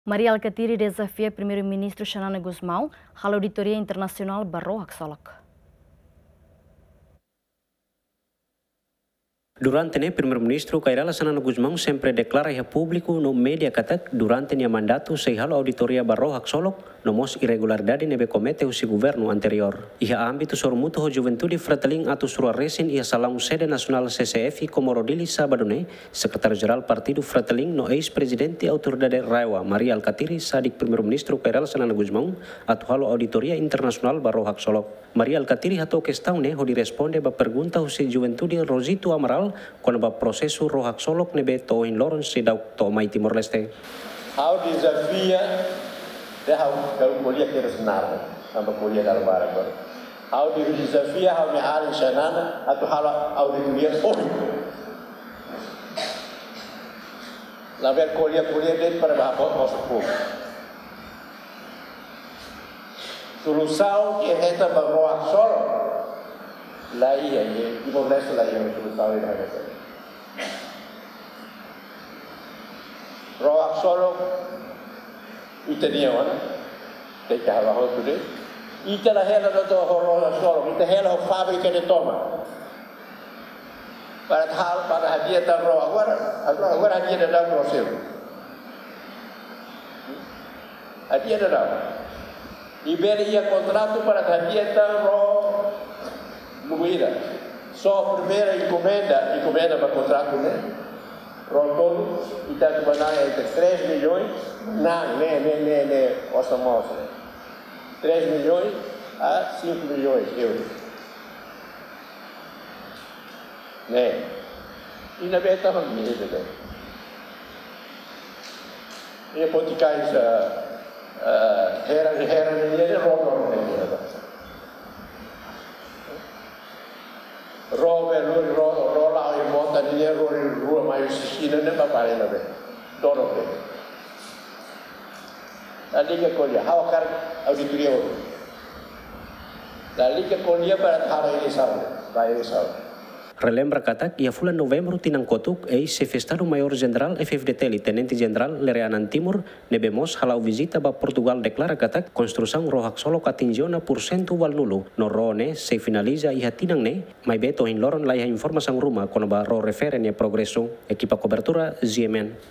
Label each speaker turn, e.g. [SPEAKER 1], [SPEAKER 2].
[SPEAKER 1] Maria Alcatiri desafia primeiro-ministro Xanana Gusmão à auditoria internacional Barroak Solok.
[SPEAKER 2] Durante o primeiro-ministro Kairala Xanana Gusmão sempre declara a público no media katak durante o mandato seihalo auditoria Barroak Solok nomos irregularidade nebe comete o governo anterior. Ia âmbito sormuto ho juventude fratelin atu surua resin ia salão sede nasional CCF Komorodili sabadone, sekretaris-geral partido fratelin no ex-presidente autoridade Raiwa Maria Alcatiri sadik primeiro-ministro Kairala Xanana Gusmão atu halo auditoria internasional Barroak Solok. Maria Alcatiri hato questão ho diresponde ba pergunta ho se juventude Rosito Amaral quando o processo Rohak Solok nebe toin loron sedau to mai Timor Leste.
[SPEAKER 3] How desafia de how kuliah keresnar sampai kuliah dalam barang. How desafia how mehari Xanana atau how auditoria hoje. La ver kuliah dentro para bahas masuk. Solução que é para Rohak Solok. Lá ia, Timor Leste lá ia solução ini ada. Rohak Solok itu dia mana? Kita halau tu deh. Itu lah hela tu Rohak Solok. Itu hela fábrica de toma. Pada hadiah dan Rohak agora hadiah dan proses. Hadiah dan Iberia contrato para hadiah dan Rohak Muguira. Só a primeira encomenda para contrato, né? Rotondo, Itatubaná entre 3 milhões, não, ouça mostra. 3 milhões a 5 milhões de euros. Né? E na verdade estava bonito, né? E a Poticais, era rola e monta dinheiro rua mais China nem para parar na vez todo bem a liga colher how car auditoria a liga colher para thara eleição vai eleição.
[SPEAKER 2] Relembra katak ia fulan Novembro tinang kotuk secretario mayor general FFDT tenente general Lereanan Timur nebemos halau visita ba Portugal declara katak construção Rohak Solok atingiu na % wal nulu no rone se finaliza iha tinang ne mai beto in loron la informação ruma kono ba ro referen ya progreso equipa cobertura ZMN.